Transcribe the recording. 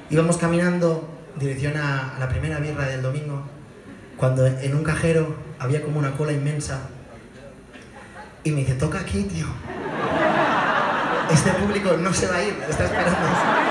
Íbamos caminando en dirección a la primera birra del domingo, cuando en un cajero había como una cola inmensa y me dice, toca aquí, tío. Este público no se va a ir, está esperando.